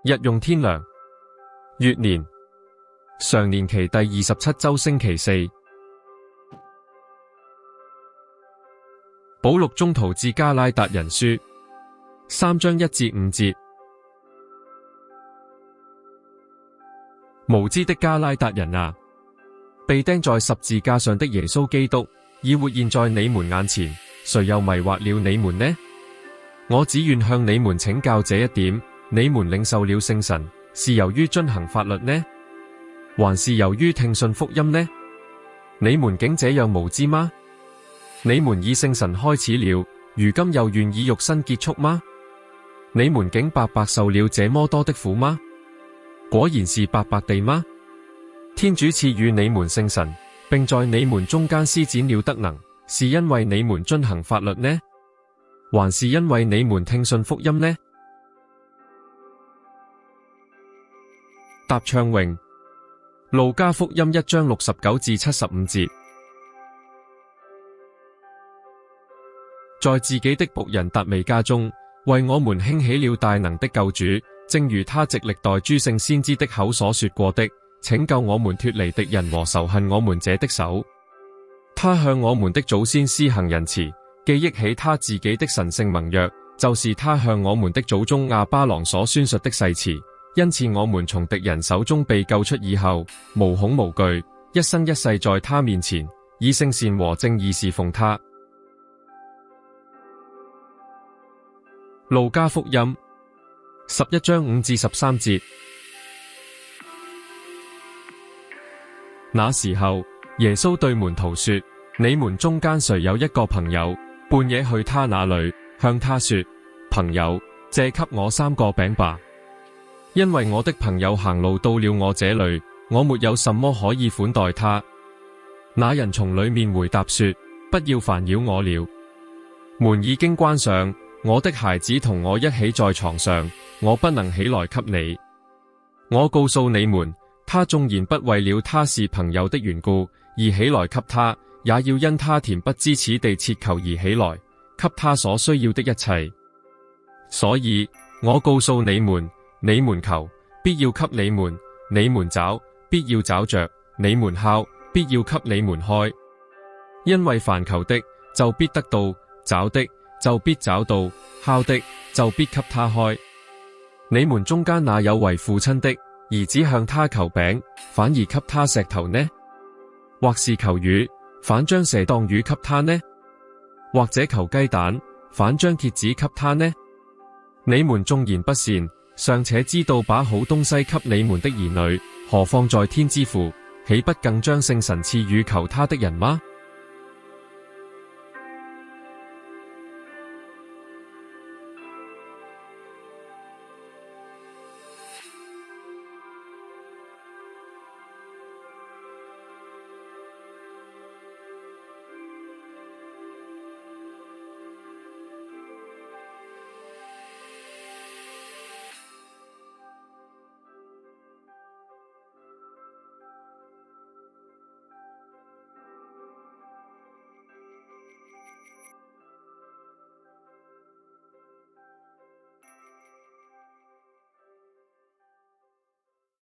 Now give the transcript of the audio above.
日用天糧，月年，常年期第27週星期四。保祿宗徒致迦拉達人書3章1至5節。無知的迦拉達人啊，被釘在十字架上的耶穌基督已活現在你們眼前，誰又迷惑了你們呢？我只願向你們請教這一點：你們領受了聖神，是由於遵行法律呢，還是由於聽信福音呢？你們竟這樣無知嗎？你們以聖神開始了，如今又願以肉身結束嗎？你們竟白白受了這麼多的苦嗎？果然是白白地嗎？天主賜予你們聖神，並在你們中間施展了德能，是因為你們遵行法律呢，還是因為你們聽信福音呢？答唱詠，路加福音1章69至75節。在自己的僕人達味家中，為我們興起了大能的救主，正如他藉歷代諸聖先知的口所說過的，拯救我們脫離敵人和仇恨我們者的手。他向我們的祖先施行仁慈，記憶起他自己的神聖盟約，就是他向我們的祖宗亞巴郎所宣述的誓詞。因此我們從敵人手中被救出以後，無恐無懼，一生一世在他面前，以聖善和正義侍奉他。路加福音11章5至13節。那時候，耶穌對門徒說：你們中間誰有一個朋友，半夜去他那裏，向他說：朋友，借給我3個餅吧，因為我的朋友行路到了我這裏，我沒有什麼可以款待他。那人從裏面回答說：不要煩擾我了，門已經關上，我的孩子同我一起在床上，我不能起來給你。我告訴你們，他縱然不為了他是朋友的緣故而起來給他，也要因他恬不知恥地切求而起來，給他所需要的一切。所以我告訴你們，你們求，必要給你們；你們找，必要找着；你們敲，必要給你們開。因為凡求的，就必得到；找的，就必找到；敲的，就必給他開。你們中間哪有為父親的，兒子向他求餅，反而給他石頭呢？或是求魚，反將蛇當魚給他呢？或者求雞蛋，反將蠍子給他呢？你們縱然不善，尚且知道把好東西給你們的兒女，何況在天之父，豈不更將聖神賜予求他的人嗎？